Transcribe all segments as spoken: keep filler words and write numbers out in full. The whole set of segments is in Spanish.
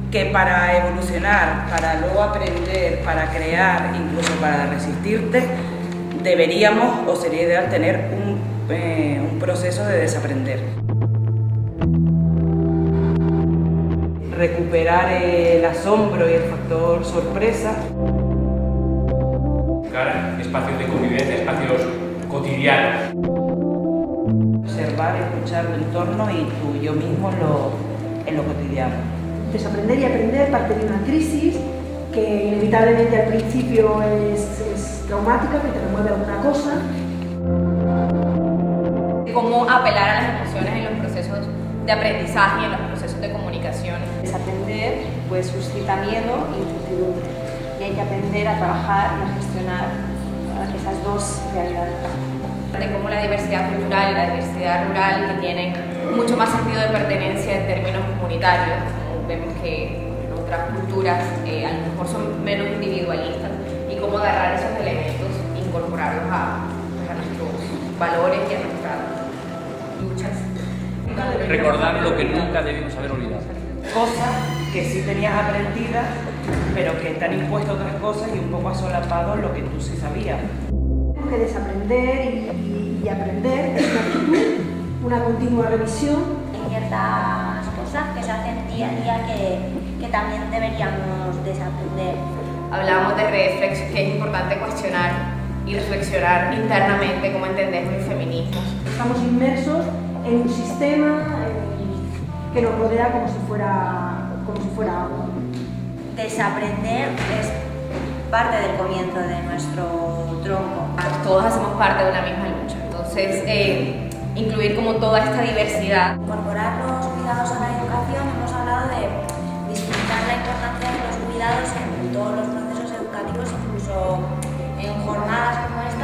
que para evolucionar, para luego aprender, para crear, incluso para resistirte, deberíamos o sería ideal tener un, eh, un proceso de desaprender. Recuperar el asombro y el factor sorpresa. Buscar espacios de convivencia, espacios cotidianos. Observar, escuchar el entorno y tú, yo mismo lo, en lo cotidiano. Desaprender y aprender parte de una crisis que inevitablemente al principio es, es traumática, que te remueve alguna cosa. Cómo apelar a las emociones en los procesos de aprendizaje y en los procesos de comunicación. Desaprender pues suscita miedo e incertidumbre y hay que aprender a trabajar y a gestionar esas dos realidades. De cómo la diversidad cultural y la diversidad rural que tienen mucho más sentido de pertenencia en términos comunitarios. Vemos que en otras culturas eh, a lo mejor son menos individualistas y cómo agarrar esos elementos e incorporarlos a, a nuestros valores y a nuestras luchas. Recordar lo que nunca debimos haber olvidado. Cosas que sí tenías aprendidas, pero que te han impuesto otras cosas y un poco ha solapado lo que tú sí sabías. Tenemos que desaprender y, y aprender, es una actitud, una continua revisión. Hay ciertas cosas que se hacen día a día que, que también deberíamos desaprender. Hablamos de reflexión, que es importante cuestionar y reflexionar internamente cómo entendemos el feminismo. Estamos inmersos en un sistema eh, que nos rodea como si fuera, como si fuera agua. Desaprender es parte del comienzo de nuestro tronco. Todos hacemos parte de una misma lucha, entonces eh, incluir como toda esta diversidad. Incorporar los cuidados a la educación, hemos hablado de visibilizar la importancia de los cuidados en todos los procesos educativos, incluso en jornadas como esta.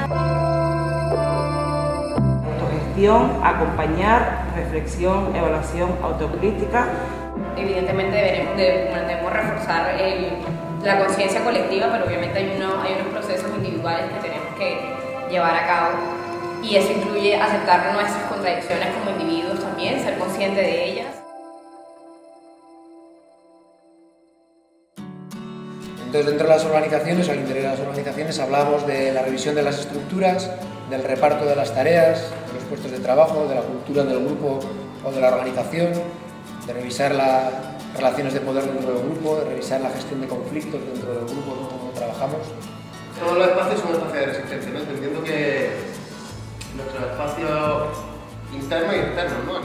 Autogestión, acompañar, reflexión, evaluación, autocrítica. Evidentemente deberemos, debemos reforzar el, la conciencia colectiva, pero obviamente hay, uno, hay unos procesos individuales que tenemos que llevar a cabo y eso incluye aceptar nuestras contradicciones como individuos también, ser consciente de ellas. Entonces, dentro de las organizaciones, al interior de las organizaciones, hablamos de la revisión de las estructuras, del reparto de las tareas, de los puestos de trabajo, de la cultura del grupo o de la organización, de revisar las relaciones de poder dentro del grupo, de revisar la gestión de conflictos dentro del grupo, ¿no? Cómo trabajamos. Todos los espacios son espacios de resistencia, ¿no? Entendiendo que nuestros espacios internos y externos, ¿no?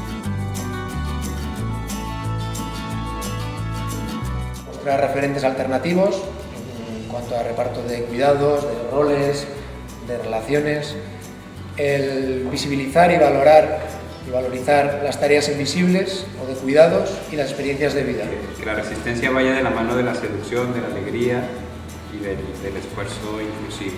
Mostrar referentes alternativos en cuanto a reparto de cuidados, de roles, de relaciones, el visibilizar y valorar y valorizar las tareas invisibles o de cuidados y las experiencias de vida. Que la resistencia vaya de la mano de la seducción, de la alegría y del, del esfuerzo inclusivo.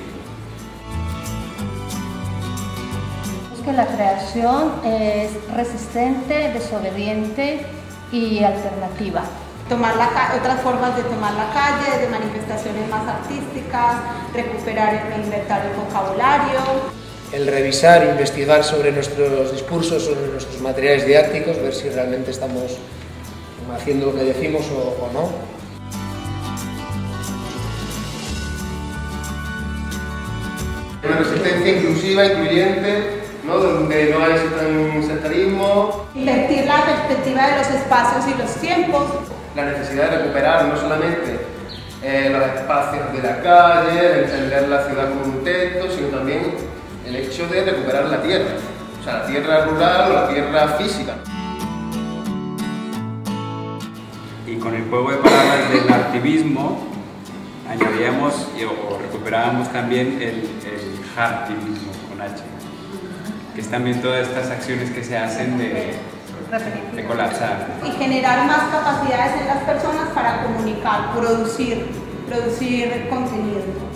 Es que la creación es resistente, desobediente y alternativa. Tomar la otras formas de tomar la calle, de manifestaciones más artísticas, recuperar el inventario vocabulario. El revisar, investigar sobre nuestros discursos, sobre nuestros materiales didácticos, ver si realmente estamos haciendo lo que decimos o, o no. Una resistencia inclusiva, incluyente, ¿no? Donde no hay sectarismo. Invertir la perspectiva de los espacios y los tiempos. La necesidad de recuperar no solamente eh, los espacios de la calle, de entender la ciudad como un texto, sino también el hecho de recuperar la tierra, o sea, la tierra rural o la tierra física. Y con el juego de palabras del activismo, añadíamos o recuperábamos también el, el activismo con H, que es también todas estas acciones que se hacen de, de colapsar. Y generar más capacidades en las personas para comunicar, producir, producir contenido.